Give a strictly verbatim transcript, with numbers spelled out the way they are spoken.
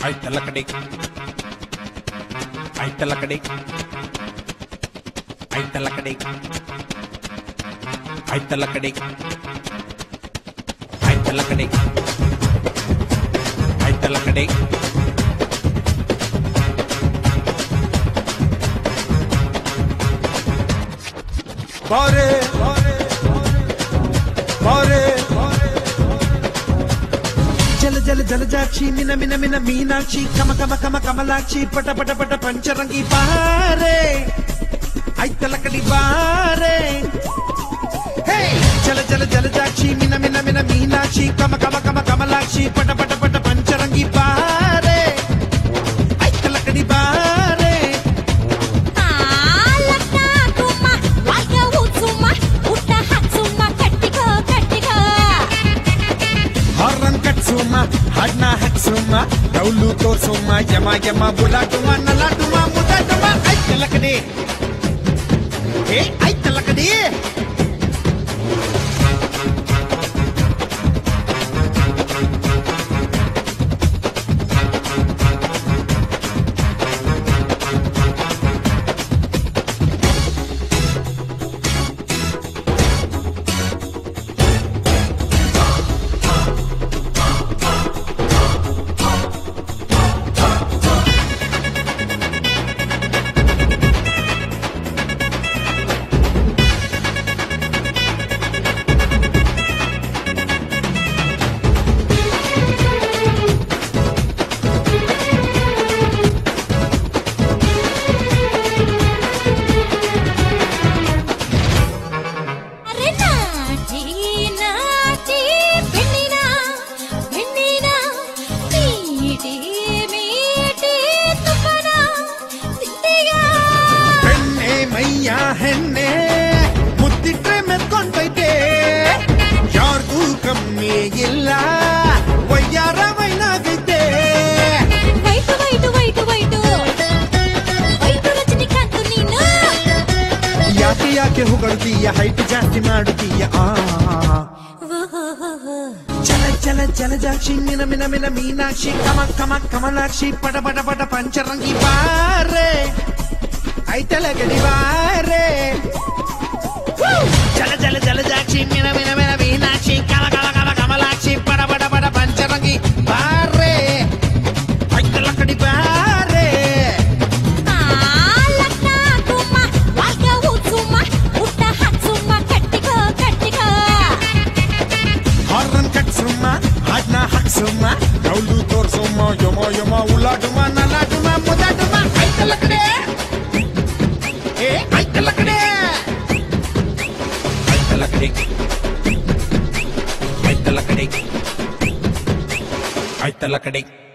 ಆಯ್ತ ಲಕಡಿ ಆಯ್ತ ಲಕಡಿ ಆಯ್ತ ಲಕಡಿ ಆಯ್ತ ಲಕಡಿ ಆಯ್ತ ಲಕಡಿ ಆಯ್ತ ಲಕಡಿ ಬಾರೆ ಬಾರೆ ಜಲ ಜಲ ಜಲಜಾಕ್ಷಿ ಮಿನ ಮಿನ ಮಿನ ಮೀನಾಕ್ಷಿ ಕಮ ಕಮ ಕಮ ಕಮಲಾಕ್ಷಿ ಪಟ ಪಟ ಪಟ ಪಂಚರಂಗಿ ಬಾರೆ ಆಯ್ತ ಲಕಡಿ ಬಾರೆ ಹೇ ಜಲ ಜಲ ಜಲಜಾಕ್ಷಿ ಮಿನ ಮಿನ ಮಿನ ಮೀನಾಕ್ಷಿ ಕಮ ಕಮ ಕಮ ಕಮಲಾಕ್ಷಿ ಪಟ ಪಟ ಪಟ ಪಂಚರಂಗಿ ಬಾರೆ ಆಯ್ತ ಲಕಡಿ ಬಾರೆ ಹಾಡ್ನ ಹಕ್ಸುಮ್ಮ ಡೌಲು ತೋರ್ಸುಮ್ಮ ಯಮ ಯಮ ಬುಲಾಟುಮ ನಲಾಟುಮ ಮುದಾಟುಮ ಆಯ್ತ ಲಕಡಿ ಏ ಆಯ್ತ ಲಕಡಿ ಹೆಣ್ಣೆ ಮುತ್ತಿಟ್ರೆ ಮೆತ್ಕೊಂಡೈತೆ ಯಾರ್ಗೂ ಕಮ್ಮಿ ಇಲ್ಲ ವಯ್ಯಾರ ವೈನಾಗೈತೆ wait wait wait wait wait Rajinikanth ನೀನು ಯಾಕೆ ಯಾಕೆ ಹೊಗಳ್ತೀಯ ಹೈಟ್ ಜಾಸ್ತಿ ಮಾಡುತ್ತೀಯ ಆ ಚಲ ಚಲ ಜಲಜಾಕ್ಷಿ ಮಿನ ಮಿನ ಮಿನ ಮೀನಾಕ್ಷಿ ಕಮ ಕಮ ಕಮಲಾಕ್ಷಿ ಪಟ ಪಟ ಪಟ ಪಂಚರಂಗಿ ಬಾರೆ ಆಯ್ತ ಲಕಡಿ ಬಾರೆ ಜಲ ಜಲ ಜಲಜಾಕ್ಷಿ ಮಿನ ಮಿನ ಮಿನ ಮೀನಾಕ್ಷಿ ಕಮ ಕಮ ಕಮ ಕಮಲಾಕ್ಷಿ ಪಡ ಪಡ ಪಡ ಪಂಚರಂಗಿ ಬಾರೆ ಆಯ್ತ ಲಕಡಿ ಬಾರೆ ಹಾರ್ನ್ ಕಟ್ಸುಮ್ಮ ಹಾಡ್ನ ಹಾಕ್ಸುಮ್ಮ ಡೌಲು ತೋರ್ಸುಮ್ಮ ಯಮ ಯಮ ಉಲಾಟುಮ ನಲಾಟುಮ ಮುದಾಟುಮ ಆಯ್ತ ಲಕಡಿ ಆಯ್ತ ಲಕಡಿ ಆಯ್ತ ಲಕಡಿ ಆಯ್ತ ಲಕಡಿ ಆಯ್ತ ಲಕಡಿ